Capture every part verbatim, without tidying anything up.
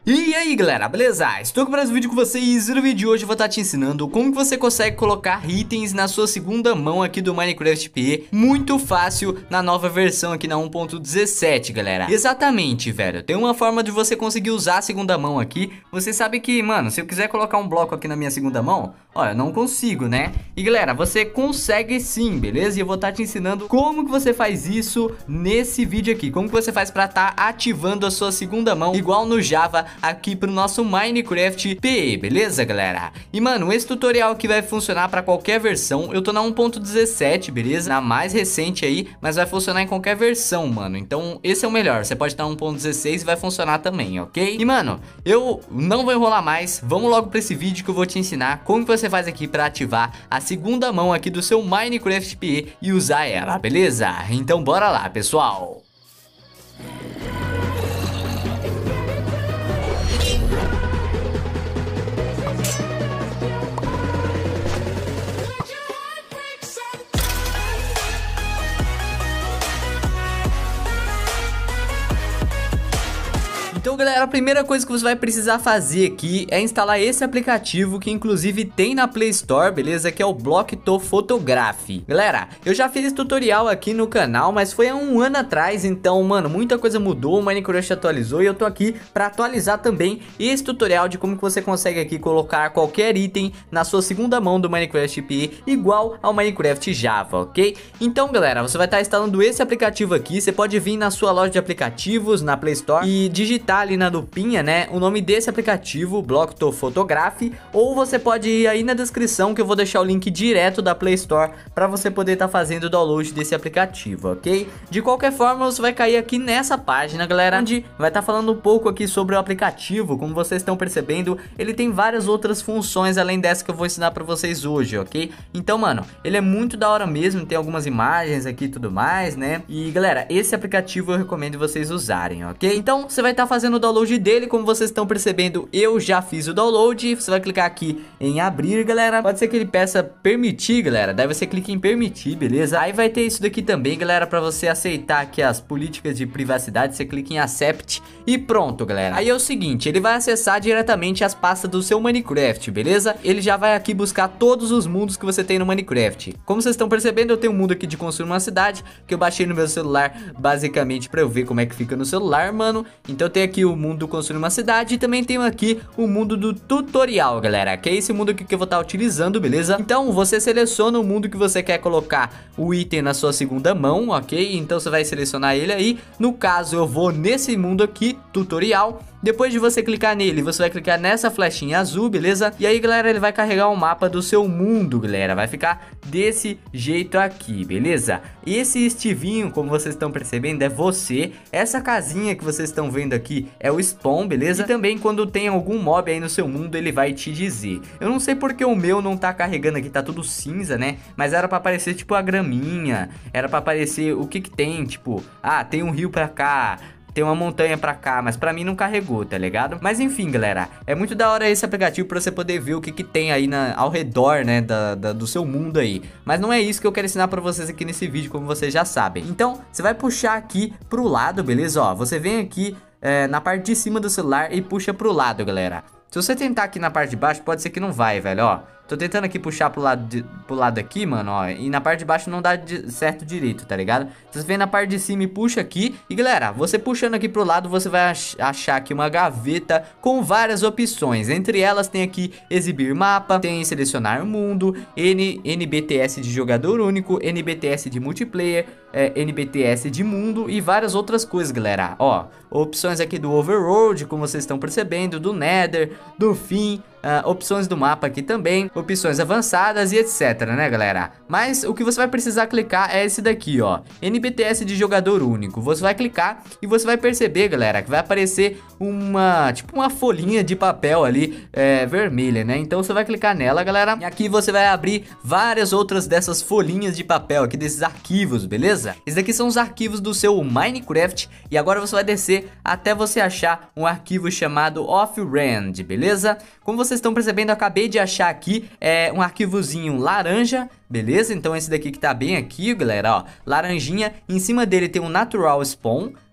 E aí galera, beleza? Estou aqui para mais um vídeo com vocês e no vídeo de hoje eu vou estar te ensinando como que você consegue colocar itens na sua segunda mão aqui do Minecraft P E. Muito fácil na nova versão aqui na um ponto dezessete, galera. Exatamente, velho, tem uma forma de você conseguir usar a segunda mão aqui. Você sabe que, mano, se eu quiser colocar um bloco aqui na minha segunda mão, ó, eu não consigo, né? E galera, você consegue sim, beleza? E eu vou estar te ensinando como que você faz isso nesse vídeo aqui. Como que você faz para estar ativando a sua segunda mão, igual no Java, aqui pro nosso Minecraft P E, beleza, galera? E mano, esse tutorial aqui vai funcionar para qualquer versão. Eu tô na um ponto dezessete, beleza? Na mais recente aí, mas vai funcionar em qualquer versão, mano. Então esse é o melhor. Você pode estar na um ponto dezesseis e vai funcionar também, ok? E mano, eu não vou enrolar mais. Vamos logo para esse vídeo que eu vou te ensinar como que você faz aqui para ativar a segunda mão aqui do seu Minecraft P E e usar ela, beleza? Então bora lá, pessoal. Então galera, a primeira coisa que você vai precisar fazer aqui é instalar esse aplicativo que inclusive tem na Play Store, beleza? Que é o Blockto Photography. Galera, eu já fiz esse tutorial aqui no canal, mas foi há um ano atrás, então mano, muita coisa mudou, o Minecraft atualizou e eu tô aqui pra atualizar também esse tutorial de como que você consegue aqui colocar qualquer item na sua segunda mão do Minecraft P E igual ao Minecraft Java, ok? Então galera, você vai estar instalando esse aplicativo aqui, você pode vir na sua loja de aplicativos, na Play Store e digitar ali na lupinha, né, o nome desse aplicativo, Blockto Photography, ou você pode ir aí na descrição que eu vou deixar o link direto da Play Store para você poder estar tá fazendo o download desse aplicativo, ok? De qualquer forma, você vai cair aqui nessa página, galera, onde vai estar tá falando um pouco aqui sobre o aplicativo. Como vocês estão percebendo, ele tem várias outras funções além dessa que eu vou ensinar para vocês hoje, ok? Então, mano, ele é muito da hora mesmo, tem algumas imagens aqui e tudo mais, né? E, galera, esse aplicativo eu recomendo vocês usarem, ok? Então, você vai estar tá fazendo o download dele, como vocês estão percebendo, eu já fiz o download. Você vai clicar aqui em abrir, galera. Pode ser que ele peça permitir, galera. Daí você clica em permitir, beleza? Aí vai ter isso daqui também, galera, para você aceitar aqui as políticas de privacidade. Você clica em accept e pronto, galera. Aí é o seguinte, ele vai acessar diretamente as pastas do seu Minecraft, beleza? Ele já vai aqui buscar todos os mundos que você tem no Minecraft. Como vocês estão percebendo, eu tenho um mundo aqui de construir uma cidade que eu baixei no meu celular, basicamente para eu ver como é que fica no celular, mano. Então eu tenho aqui o mundo do construir uma cidade e também tenho aqui o mundo do tutorial, galera, que é esse mundo aqui que eu vou estar utilizando, beleza? Então você seleciona o mundo que você quer colocar o item na sua segunda mão, ok? Então você vai selecionar ele aí. No caso eu vou nesse mundo aqui, tutorial. Depois de você clicar nele, você vai clicar nessa flechinha azul, beleza? E aí, galera, ele vai carregar o mapa do seu mundo, galera. Vai ficar desse jeito aqui, beleza? Esse estivinho, como vocês estão percebendo, é você. Essa casinha que vocês estão vendo aqui é o spawn, beleza? E também quando tem algum mob aí no seu mundo, ele vai te dizer. Eu não sei porque o meu não tá carregando aqui, tá tudo cinza, né? Mas era pra aparecer, tipo, a graminha. Era pra aparecer o que que tem, tipo... Ah, tem um rio pra cá... Tem uma montanha pra cá, mas pra mim não carregou, tá ligado? Mas enfim, galera, é muito da hora esse aplicativo pra você poder ver o que que tem aí na, ao redor, né, da, da, do seu mundo aí. Mas não é isso que eu quero ensinar pra vocês aqui nesse vídeo, como vocês já sabem. Então, você vai puxar aqui pro lado, beleza? Ó, você vem aqui é, na parte de cima do celular e puxa pro lado, galera. Se você tentar aqui na parte de baixo, pode ser que não vai, velho, ó. Tô tentando aqui puxar pro lado, de, pro lado aqui, mano, ó. E na parte de baixo não dá de certo direito, tá ligado? Você vem na parte de cima e puxa aqui. E galera, você puxando aqui pro lado, você vai ach achar aqui uma gaveta com várias opções. Entre elas tem aqui exibir mapa, tem selecionar mundo, N NBTS de jogador único, N B T S de multiplayer, é, N B T S de mundo e várias outras coisas, galera. Ó, opções aqui do overworld, como vocês estão percebendo, do nether, do fim. Uh, opções do mapa aqui também, opções avançadas e etc, né, galera? Mas o que você vai precisar clicar é esse daqui, ó, N B T S de jogador único. Você vai clicar e você vai perceber, galera, que vai aparecer uma, tipo uma folhinha de papel ali, é, vermelha, né? Então você vai clicar nela, galera, e aqui você vai abrir várias outras dessas folhinhas de papel aqui, desses arquivos, beleza? Esses daqui são os arquivos do seu Minecraft e agora você vai descer até você achar um arquivo chamado Off-Rand, beleza? Como você vocês estão percebendo, eu acabei de achar aqui é, um arquivozinho laranja, beleza? Então esse daqui que tá bem aqui, galera, ó, laranjinha. Em cima dele tem um Natural Spawn,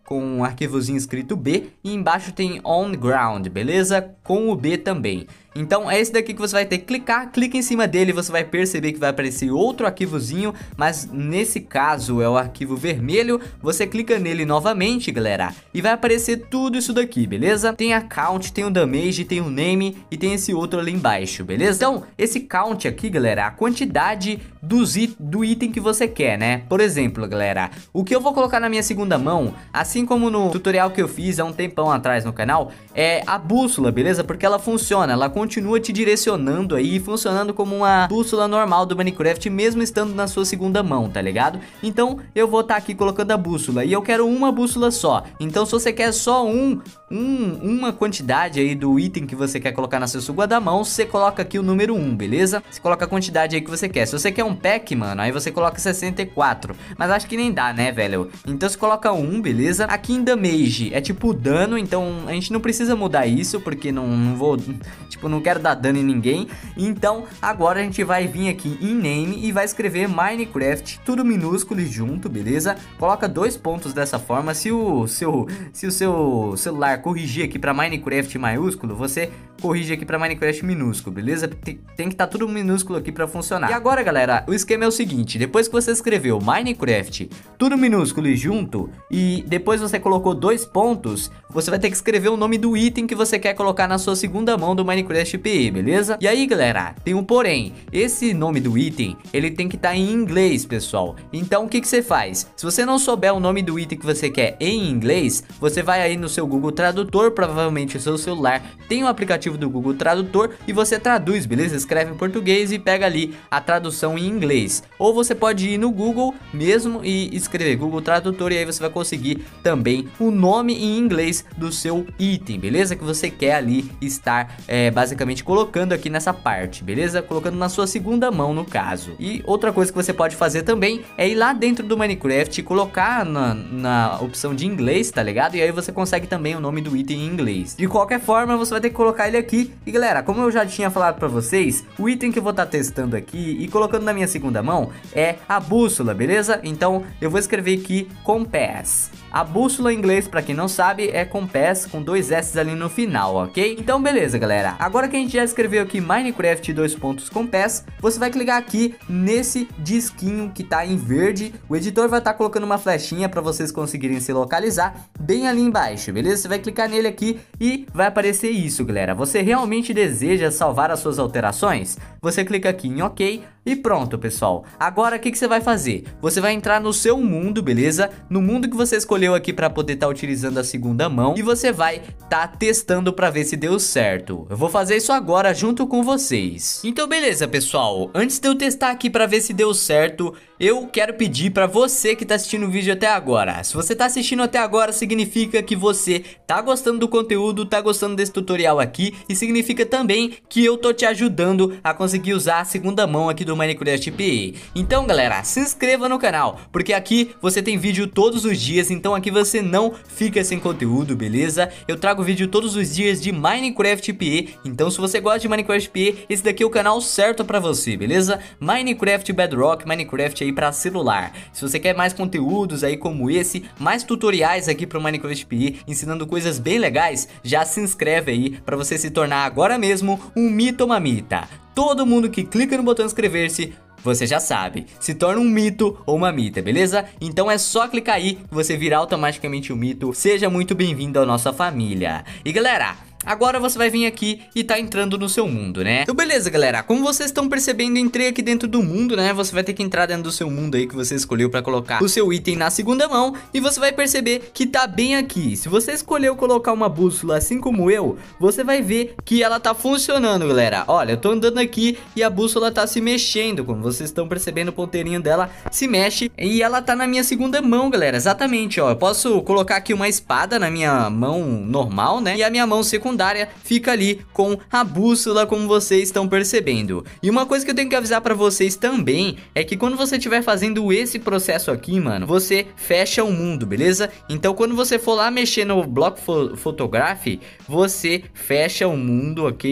com um arquivozinho escrito B, e embaixo tem on ground, beleza? Com o B também. Então é esse daqui que você vai ter que clicar, clica em cima dele, você vai perceber que vai aparecer outro arquivozinho, mas nesse caso é o arquivo vermelho. Você clica nele novamente, galera, e vai aparecer tudo isso daqui, beleza? Tem a count, tem o damage, tem o name e tem esse outro ali embaixo, beleza? Então esse count aqui, galera, é a quantidade dos it do item que você quer, né? Por exemplo, galera, o que eu vou colocar na minha segunda mão, assim como no tutorial que eu fiz há um tempão atrás no canal, é a bússola, beleza? Porque ela funciona, ela continua te direcionando aí, funcionando como uma bússola normal do Minecraft, mesmo estando na sua segunda mão, tá ligado? Então eu vou estar tá aqui colocando a bússola, e eu quero uma bússola só. Então se você quer só um, um uma quantidade aí do item que você quer colocar na sua segunda mão, você coloca aqui o número um, beleza? Você coloca a quantidade aí que você quer. Se você quer um pack, mano, aí você coloca sessenta e quatro, mas acho que nem dá, né, velho? Então você coloca um, beleza? Aqui em damage é tipo dano, então a gente não precisa mudar isso, porque não, não vou, tipo, não quero dar dano em ninguém. Então agora a gente vai vir aqui em name e vai escrever Minecraft, tudo minúsculo e junto, beleza? Coloca dois pontos dessa forma. Se o seu, se o seu celular corrigir aqui para Minecraft maiúsculo, você corrige aqui para Minecraft minúsculo, beleza? Tem, tem que estar tá tudo minúsculo aqui para funcionar. E agora, galera, o esquema é o seguinte: depois que você escreveu Minecraft, tudo minúsculo e junto, e depois você colocou dois pontos, você vai ter que escrever o nome do item que você quer colocar na sua segunda mão do Minecraft P E, beleza? E aí, galera, tem um porém. Esse nome do item, ele tem que estar tá em inglês, pessoal. Então o que que você faz? Se você não souber o nome do item que você quer em inglês, você vai aí no seu Google Tradutor, provavelmente o seu celular tem o aplicativo do Google Tradutor, e você traduz, beleza? Escreve em português e pega ali a tradução em inglês. Ou você pode ir no Google mesmo e escrever Google Tradutor, e aí você vai conseguir também o nome em inglês do seu item, beleza? Que você quer ali estar é, basicamente colocando aqui nessa parte, beleza? Colocando na sua segunda mão, no caso. E outra coisa que você pode fazer também é ir lá dentro do Minecraft e colocar na, na opção de inglês, tá ligado? E aí você consegue também o nome do item em inglês. De qualquer forma, você vai ter que colocar ele aqui. E galera, como eu já tinha falado pra vocês, o item que eu vou estar tá testando aqui e colocando na minha segunda mão é a bússola, beleza? Então eu vou escrever aqui compass. A bússola em inglês, pra quem não sabe, é compass com dois S ali no final, ok? Então beleza, galera, agora que a gente já escreveu aqui Minecraft dois pontos compass, você vai clicar aqui nesse disquinho que tá em verde. O editor vai estar tá colocando uma flechinha pra vocês conseguirem se localizar bem ali embaixo, beleza? Você vai clicar nele aqui e vai aparecer isso, galera. Você realmente deseja salvar as suas alterações? Você clica aqui em ok e pronto, pessoal. Agora o que que você vai fazer? Você vai entrar no seu mundo, beleza? No mundo que você escolheu aqui para poder estar tá utilizando a segunda mão, e você vai estar tá testando para ver se deu certo. Eu vou fazer isso agora junto com vocês. Então beleza, pessoal, antes de eu testar aqui para ver se deu certo, eu quero pedir para você que tá assistindo o vídeo até agora. Se você tá assistindo até agora, significa que você tá gostando do conteúdo, tá gostando desse tutorial aqui, e significa também que eu tô te ajudando a conseguir usar a segunda mão aqui do Minecraft P E. Então galera, se inscreva no canal, porque aqui você tem vídeo todos os dias, então aqui você não fica sem conteúdo, beleza? Eu trago vídeo todos os dias de Minecraft P E, então se você gosta de Minecraft P E, esse daqui é o canal certo pra você, beleza? Minecraft Bedrock, Minecraft aí pra celular. Se você quer mais conteúdos aí como esse, mais tutoriais aqui pro Minecraft P E, ensinando coisas bem legais, já se inscreve aí pra você se tornar agora mesmo um mito ou uma mita. Todo mundo que clica no botão inscrever-se, você já sabe, se torna um mito ou uma mita, beleza? Então é só clicar aí que você virá automaticamente um mito. Seja muito bem-vindo à nossa família. E galera, agora você vai vir aqui e tá entrando no seu mundo, né? Então beleza, galera, como vocês estão percebendo, entrei aqui dentro do mundo, né? Você vai ter que entrar dentro do seu mundo aí que você escolheu pra colocar o seu item na segunda mão, e você vai perceber que tá bem aqui. Se você escolheu colocar uma bússola assim como eu, você vai ver que ela tá funcionando, galera. Olha, eu tô andando aqui e a bússola tá se mexendo, como vocês estão percebendo, o ponteirinho dela se mexe, e ela tá na minha segunda mão, galera. Exatamente, ó, eu posso colocar aqui uma espada na minha mão normal, né? E a minha mão secundária fica ali com a bússola, como vocês estão percebendo. E uma coisa que eu tenho que avisar pra vocês também é que quando você estiver fazendo esse processo aqui, mano, você fecha o mundo, beleza? Então quando você for lá mexer no Block Photography, você fecha o mundo, ok?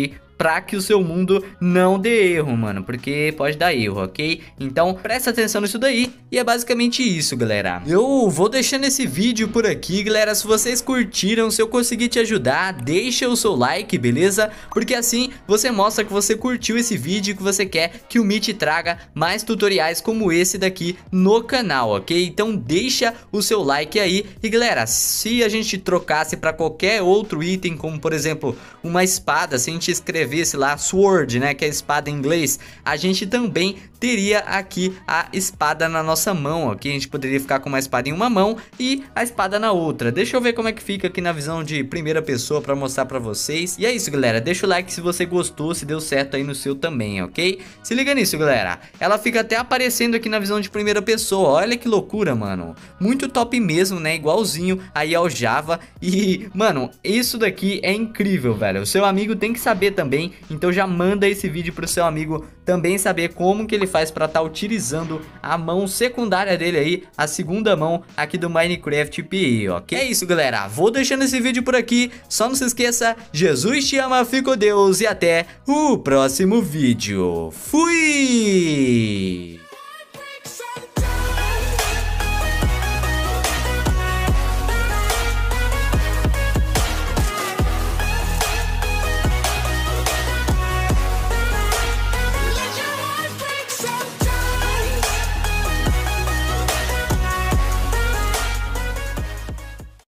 pra que o seu mundo não dê erro, mano, porque pode dar erro, ok? Então presta atenção nisso daí e é basicamente isso, galera. Eu vou deixando esse vídeo por aqui, galera. Se vocês curtiram, se eu conseguir te ajudar, deixa o seu like, beleza? Porque assim você mostra que você curtiu esse vídeo e que você quer que o Meet traga mais tutoriais como esse daqui no canal, ok? Então deixa o seu like aí. E galera, se a gente trocasse para qualquer outro item, como por exemplo uma espada, se a gente escrevesse lá sword, né, que é espada em inglês, a gente também teria aqui a espada na nossa mão, ok? A gente poderia ficar com uma espada em uma mão e a espada na outra. Deixa eu ver como é que fica aqui na visão de primeira pessoa para mostrar para vocês. E é isso, galera. Deixa o like se você gostou, se deu certo aí no seu também, ok? Se liga nisso, galera. Ela fica até aparecendo aqui na visão de primeira pessoa. Olha que loucura, mano. Muito top mesmo, né? Igualzinho aí ao Java. E, mano, isso daqui é incrível, velho. O seu amigo tem que saber também. Então já manda esse vídeo pro seu amigo também saber como que ele faz para estar tá utilizando a mão secundária dele aí, a segunda mão aqui do Minecraft P I, ok? É isso, galera. Vou deixando esse vídeo por aqui. Só não se esqueça, Jesus te ama, fica com Deus e até o próximo vídeo. Fui!